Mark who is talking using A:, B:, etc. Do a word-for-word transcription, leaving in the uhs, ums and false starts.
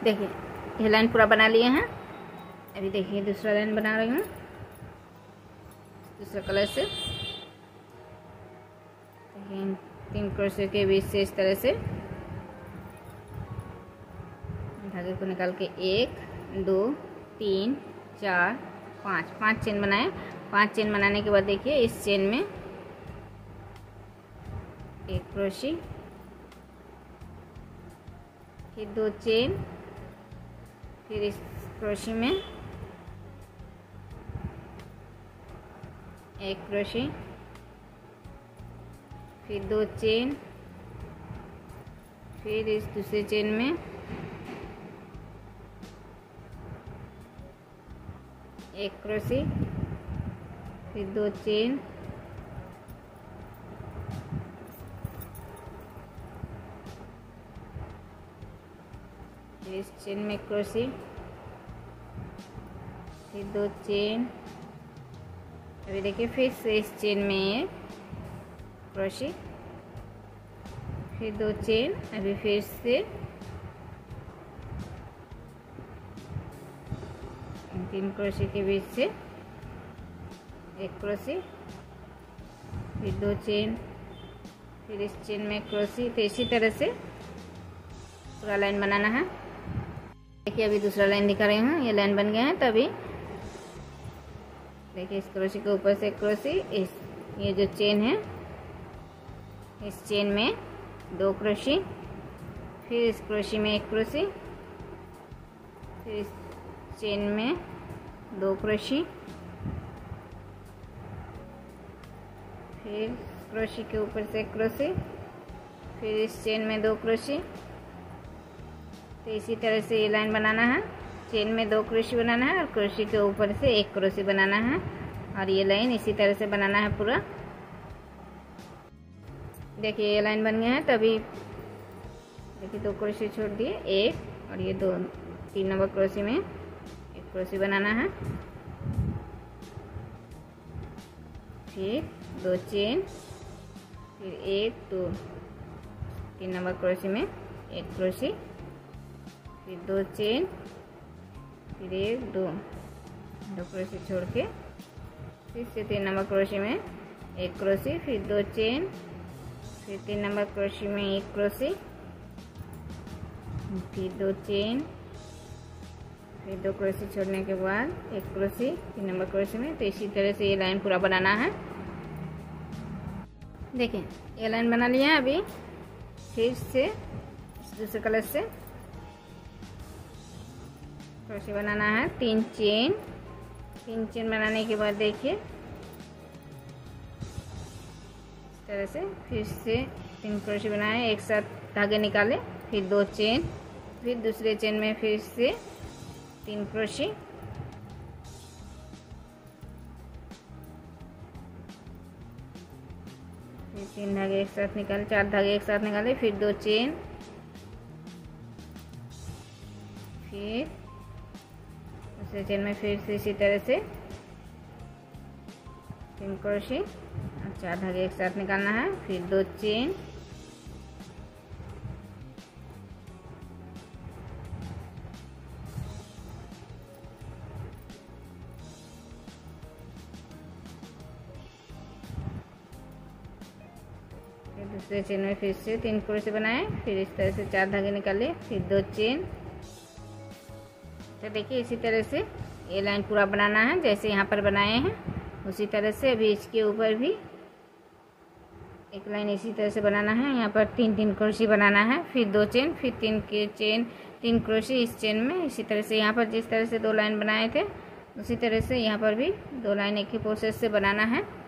A: देखिए ये लाइन पूरा बना लिए हैं। अभी देखिए दूसरा लाइन बना रही हूँ दूसरा कलर से। देखिए तीन क्रोशे के बीच से इस तरह से धागे को निकाल के एक दो तीन चार पाँच पाँच चेन बनाए। पांच चेन बनाने के बाद देखिए इस चेन में एक क्रोशे, फिर दो चेन, फिर इस क्रोशे में एक क्रोशे, फिर दो चेन, फिर इस दूसरे चेन में एक क्रोशे, फिर दो चेन, फिर इस चेन में क्रोशे, फिर दो चेन। अभी देखिए फिर से इस चेन में एक क्रोशे, फिर दो चेन। अभी फिर से तीन क्रोशे के बीच से एक क्रोशे, फिर दो चेन, फिर इस चेन में क्रोशे। तो इसी तरह से पूरा लाइन बनाना है। देखिए अभी दूसरा लाइन दिखा रही हूँ। ये लाइन बन गया है। तभी देखिए इस क्रोशे के ऊपर से क्रोशे, इस ये जो चेन है इस चेन में दो क्रोशे, फिर इस क्रोशे में एक क्रोशे, फिर इस चेन में दो क्रोशे, फिर क्रोशे के ऊपर से क्रोशे, फिर इस चेन में दो क्रोशे। तो इसी तरह से ये लाइन बनाना है। चेन में दो क्रोशे बनाना है और क्रोशे के ऊपर से एक क्रोशे बनाना है और ये लाइन इसी तरह से बनाना है पूरा। देखिए ये लाइन बन गया है। तभी देखिए दो क्रोशे छोड़ दिए, एक और ये दो तीन नंबर क्रोशे में एक क्रोशे बनाना है, फिर दो चेन, फिर एक दो तीन नंबर क्रोशे में एक क्रोशे, फिर दो चेन, फिर एक दो दो क्रोशे छोड़ के फिर से तीन नंबर क्रोशे में एक क्रोशे, फिर दो चेन, फिर तीन नंबर क्रोशे में एक क्रोशे, फिर दो चेन, फिर दो क्रोशे छोड़ने के बाद एक क्रोशे तीन नंबर क्रोशे में। तो इसी तरह से ये लाइन पूरा बनाना है। देखिए ये लाइन बना लिया है। अभी फिर से दूसरे कलर से क्रोशे बनाना है। तीन चेन, तीन चेन बनाने के बाद देखिए इस तरह से फिर से तीन क्रोशे बनाए, एक साथ धागे निकाले, फिर दो चेन, फिर दूसरे चेन में फिर से तीन क्रोशे, फिर तीन धागे एक साथ निकाले, चार धागे एक साथ निकाले, फिर दो चेन, फिर दूसरे चेन में फिर से इसी तरह से तीन क्रोशे और चार धागे एक साथ निकालना है, फिर दो चेन, फिर दूसरे चेन में फिर से तीन क्रोशे बनाए, फिर इस तरह से चार धागे निकाले, फिर दो चेन। तो देखिए इसी तरह से ये लाइन पूरा बनाना है जैसे यहाँ पर बनाए हैं उसी तरह से। अभी इसके ऊपर भी एक लाइन इसी तरह से बनाना है। यहाँ पर तीन तीन क्रोशे बनाना है, फिर दो चेन, फिर तीन के चेन, तीन क्रोशे इस चेन में। इसी तरह से यहाँ पर जिस तरह से दो लाइन बनाए थे उसी तरह से यहाँ पर भी दो लाइन एक ही प्रोसेस से बनाना है।